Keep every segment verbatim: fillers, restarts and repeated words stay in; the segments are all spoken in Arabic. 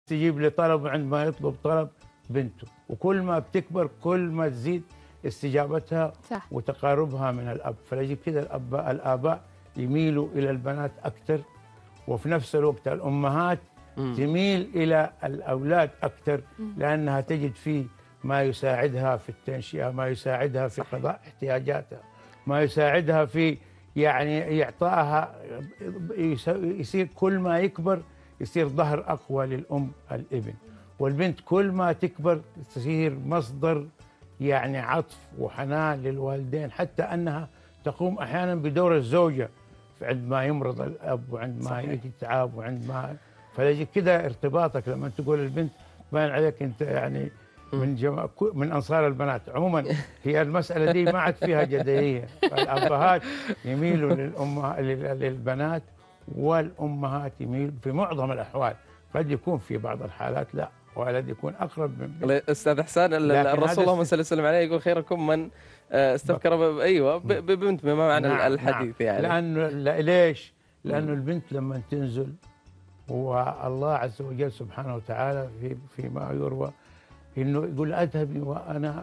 تجيب لطلب عندما يطلب طلب بنته، وكل ما بتكبر كل ما تزيد استجابتها صح. وتقاربها من الأب. فلذلك كده الأب الآباء يميلوا إلى البنات أكثر، وفي نفس الوقت الأمهات إمم. تميل إلى الأولاد أكثر، لأنها تجد فيه ما يساعدها في التنشئة، ما يساعدها في قضاء احتياجاتها، ما يساعدها في يعني إعطائها. يصير كل ما يكبر يصير ظهر أقوى للأم الابن، والبنت كل ما تكبر تصير مصدر يعني عطف وحنان للوالدين، حتى أنها تقوم أحيانا بدور الزوجة عندما يمرض الأب وعندما يجي تعب وعندما. فلذلك كده ارتباطك لما تقول البنت باين عليك أنت يعني من جما... من أنصار البنات. عموما هي المسألة دي ما عاد فيها جدلية، الأبهات يميلوا للأمه... للبنات، والأمهات يميلوا في معظم الأحوال. قد يكون في بعض الحالات لا، ولد يكون أقرب من بنت. استاذ حسان، الرسول اللهم صل وسلم عليه يقول خيركم من استذكر ب... ايوه ببنت بما معنى نعم الحديث. نعم. يعني لأنه ليش؟ لأنه البنت لما تنزل، والله عز وجل سبحانه وتعالى في فيما يروى انه يقول اذهبي وانا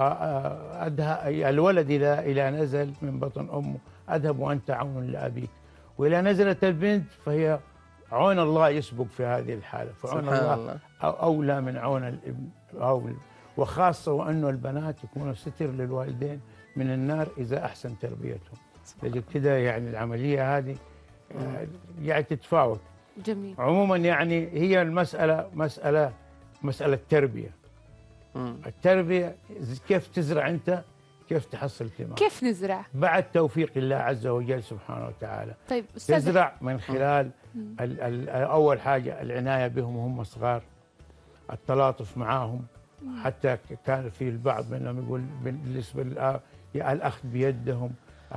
واذهب الولد الى الى نزل من بطن امه اذهب وانت عون لابيك، واذا نزلت البنت فهي عون الله يسبق في هذه الحاله، فعون الله, الله اولى من عون الابن، أولى. وخاصه وانه البنات يكونوا ستر للوالدين من النار اذا احسن تربيتهم. لذلك كده يعني العمليه هذه يعني تتفاوت. جميل. عموما يعني هي المساله مساله مساله تربيه. مم. التربيه كيف تزرع انت كيف تحصل ثمار. كيف نزرع؟ بعد توفيق الله عز وجل سبحانه وتعالى. طيب أستاذ، تزرع من خلال ال ال اول حاجه العنايه بهم وهم صغار، التلاطف معهم. حتى كان في البعض منهم يقول بالنسبه للاخذ بيدهم،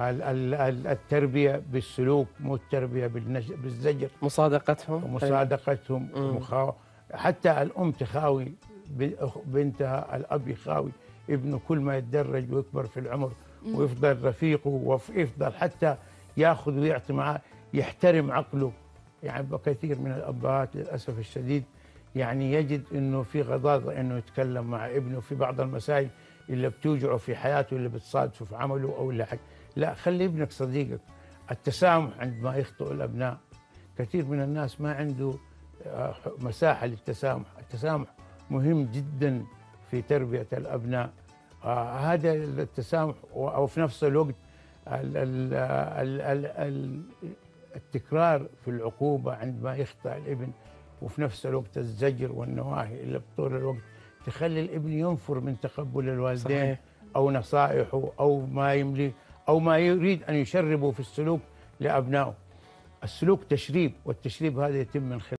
التربيه بالسلوك مو التربيه بالزجر، مصادقتهم مصادقتهم مخاو... حتى الام تخاوي بنتها، الاب يخاوي ابنه كل ما يتدرج ويكبر في العمر ويفضل رفيقه ويفضل حتى ياخذ ويعطي معاه، يحترم عقله. يعني كثير من الابهات للاسف الشديد يعني يجد انه في غضاضه انه يتكلم مع ابنه في بعض المسائل اللي بتوجعه في حياته، اللي بتصادفه في عمله او اللي حاجه. لا، خلي ابنك صديقك. التسامح عندما يخطئ الابناء، كثير من الناس ما عنده مساحه للتسامح. التسامح مهم جدا في تربيه الابناء. آه هذا التسامح، او في نفس الوقت ال ال ال ال ال التكرار في العقوبه عندما يخطئ الابن، وفي نفس الوقت الزجر والنواهي اللي بطول الوقت تخلي الابن ينفر من تقبل الوالدين. صحيح. او نصائحه او ما يملي او ما يريد ان يشربه في السلوك لابنائه. السلوك تشريب، والتشريب هذا يتم من خلال